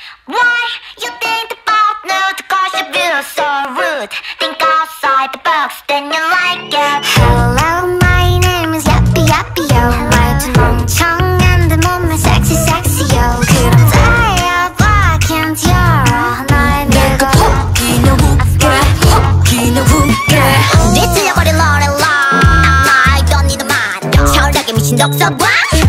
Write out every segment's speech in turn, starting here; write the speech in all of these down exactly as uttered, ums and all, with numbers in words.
Why you think about nude? Cause you feel so rude. Think outside the box, then you like it. Hello, my name is Yappy Yappy Yo. 말투 멍청한 데 몸매 sexy sexy yo. 그럼 달려봐, can't 열어 날 밀고. 혹기는 웃겨, 혹기는 웃겨. 뒤틀려버린 노래라. I don't need a man. 철학에 미친 독서광.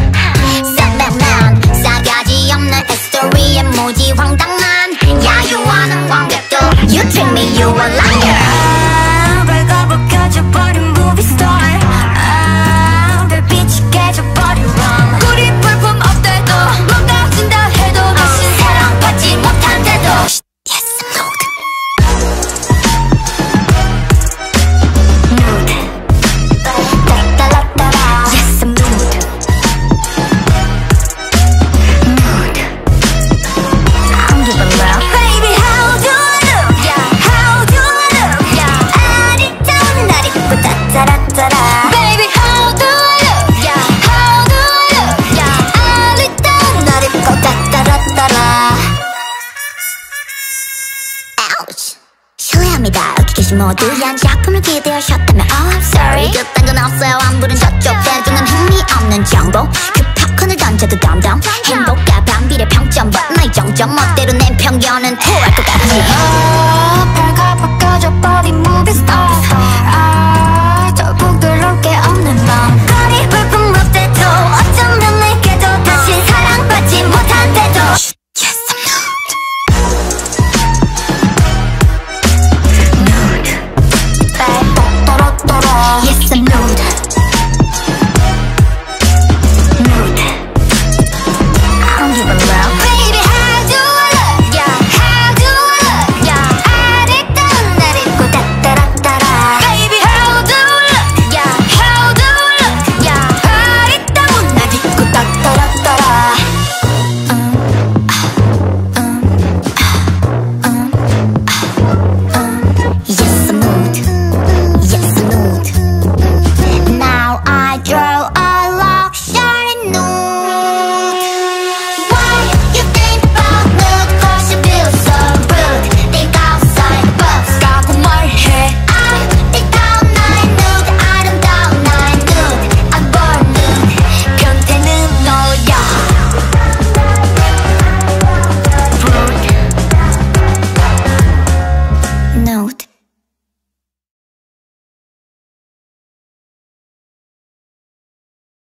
싸가지 없는 스토리에 무지 황당한 야유하는 관객도. You treat me, you a liar. 발가벗 켜져버린 movie star. 아, 별빛이 깨져버린 rom. 꿀이 볼품 없대도 뭔가 없진다 해도 다신 사랑받지 못한대도. Yes, I'm nude. Nude. 따따라따라. Yes, I'm nude. Nude. I'm giving love. Baby, how do I look? Yeah, how do I look? Yeah, 아리따운 날 입고 따따라따라. Baby, how do I look? Yeah, how do I look? Yeah, 아리따운 날 입고 따따라따라. Ouch. 실례합니다. 여기 계신 모두한 작품을 기대하셨다면 Oh, I'm sorry. 그딴 건 없어요. 안 부른 저쪽 대중은 흥미없는 정보. 그 팝콘을 던져도 덤덤. 행복과 반비례 평점. But 나의 정점 멋대로 낸 편견은 토라.